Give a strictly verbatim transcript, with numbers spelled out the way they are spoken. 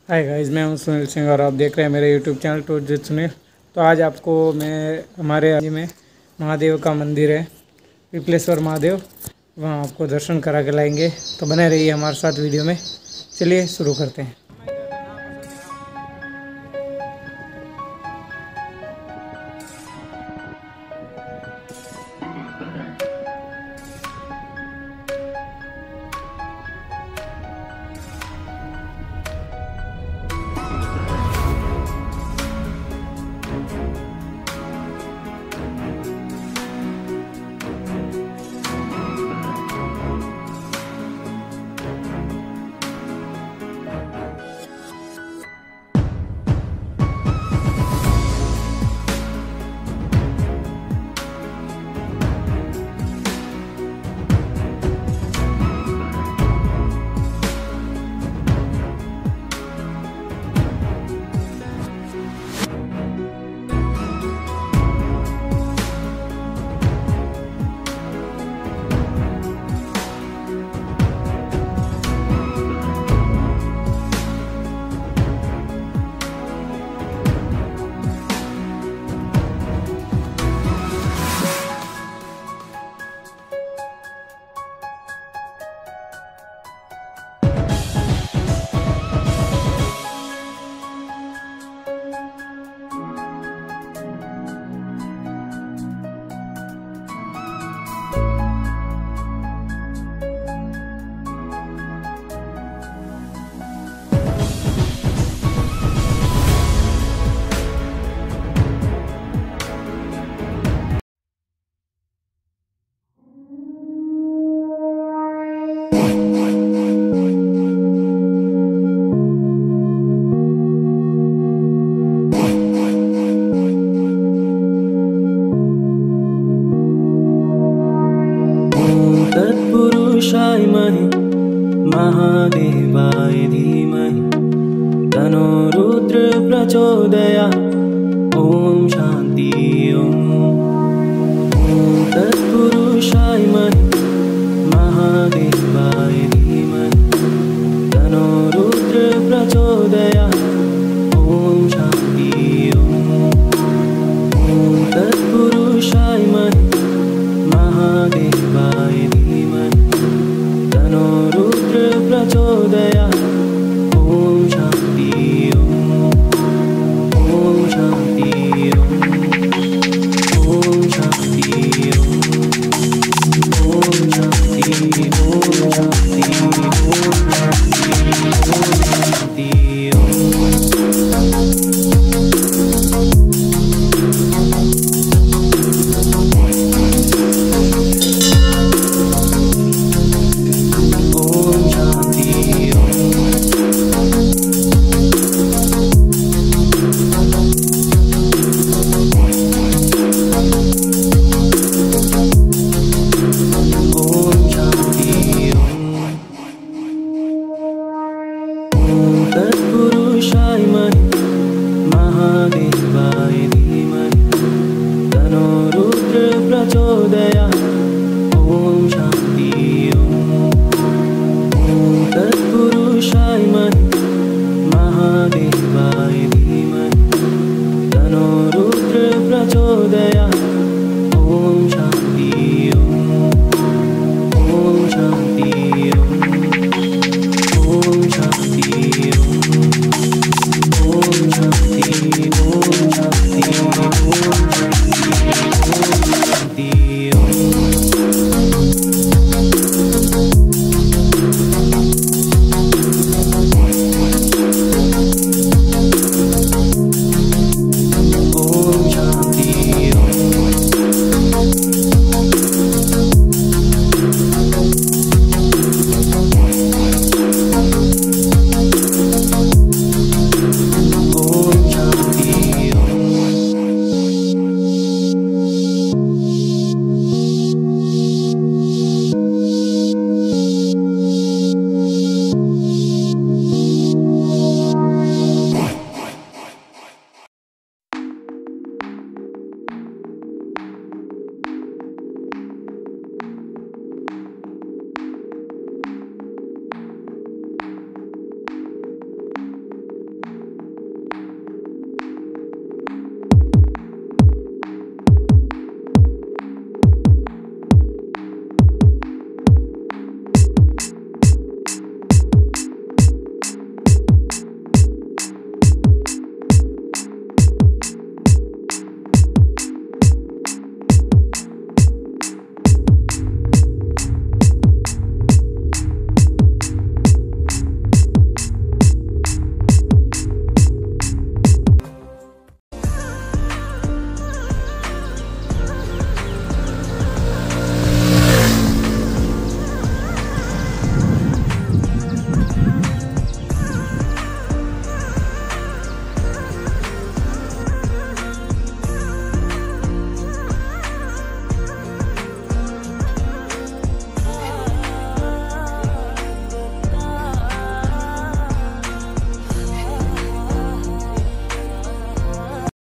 Hi guys, मैं हूं सुनील सिंह और आप देख रहे हैं मेरे यूट्यूब चैनल टू जित सुनील। तो आज आपको मैं हमारे राज्य में महादेव का मंदिर है पिपलेश्वर महादेव, वहां आपको दर्शन करा के लाएंगे। तो बने रहिए हमारे साथ वीडियो में। चलिए शुरू करते हैं। महादेवाय धीमहि तनो रुद्र प्रचोदयात्। ओम शांति ओम। ओम तत्पुरुषाय महादेवाय धीमहि तनो रुद्र प्रचोदयात्। ओम शांति ओम। ओम तत्पुरुषाय महादेवाय धीमहि तनो रुद्र प्रचोदयात्। ओम शांति ओम। ओम शांति ओम। ओम शांति ओम। ओम शांति ओम शांति ओम शांति ओम। तत्पुरुषाय महादेवाय धीमहि तनो रुद्र प्रचोदयात्। ओम शांति ओम। ओम तत्पुरुषाय महादेवाय धीमहि तनो रुद्र प्रचोदयात्। ओम शांति ओम। ओम शांति ओम।